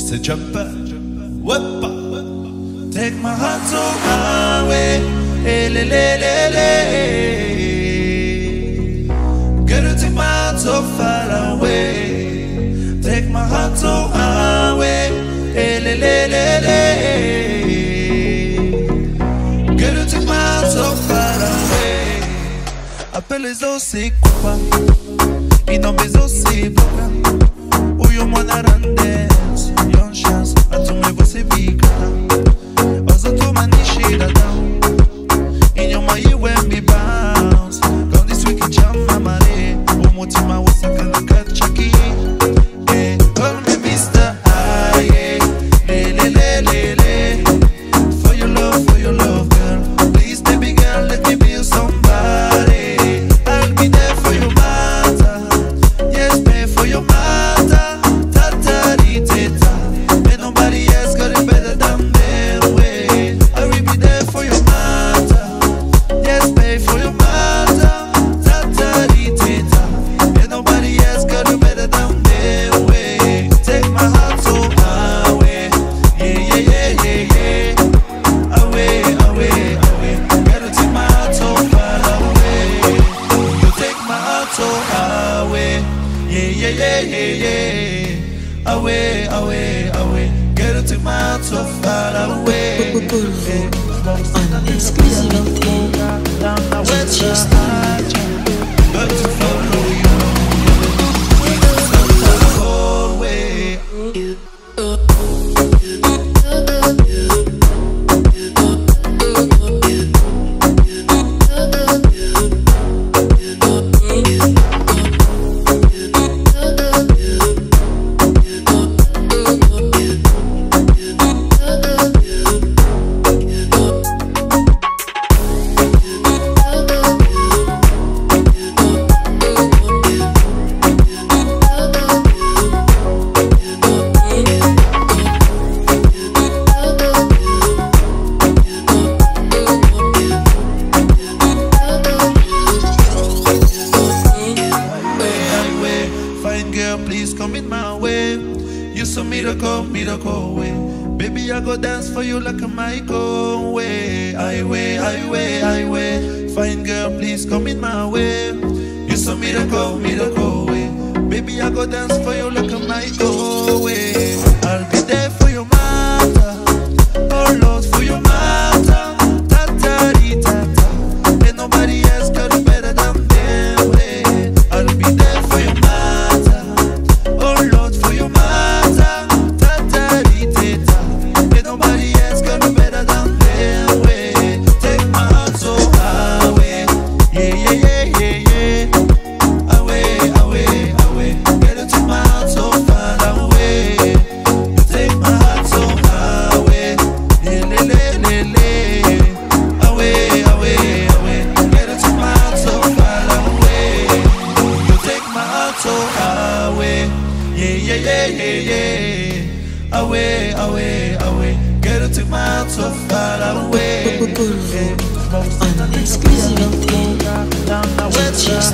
C'est jumper, weppa. Take my heart so away, le le le le. Girl, take my heart so far away. Take my heart so away, le le le le. Girl, take my heart so far away. Appelle les aussi quoi? Ils n'ont besoin aussi beaucoup. Ou yo mwana randes, yon chance, atume você bigana. Ozo tu manishi da down. In your mind when me bounce. Gone this week in jam mamare. Umutima wasakana kachaki. Hey, call me Mr. Aye. Le le le le le. For your love, girl. Please baby girl, let me be somebody. I'll be there for your matter. Yes, pay for your matter. Ain't nobody else got it better than them way. I will be there for your matter. Yes, pay for your matter. Ain't nobody else got it better than them way. Take my heart so away. Yeah, yeah, yeah, yeah, yeah. Away, away, away. Gotta take my heart so far away. You take my heart so away. Yeah, yeah, yeah, yeah, yeah. Away, away, away. Gotta take my heart so far away. Exclusivamente DJ Style. Got to follow you. Please come in my way. You so miracle, miracle way. Baby, I go dance for you like a Michael way. I way, I way, I way. Fine girl, please come in my way. You so miracle, miracle way. Baby, I go dance for you like a Michael way. I'll be there for your matter. Oh Lord, for your matter. Ta-ta-dee-ta-ta. Ain't nobody else got it better than them way. I'll be there for your matter. Oh Lord, for your matter, ta-ta-dee-ta-ta. Ain't nobody else got it better than them way. Take my heart so away, yeah, yeah, yeah, yeah, yeah. Away, away, away. Gotta take my heart so far away. You take my heart so away, le le le le le. Away, away, away. Gotta take my heart so far away. You take my heart so away. Yeah, yeah, yeah, yeah, yeah. Away, away, away. Gotta take my heart so far away. Exclusivamente DJ Style.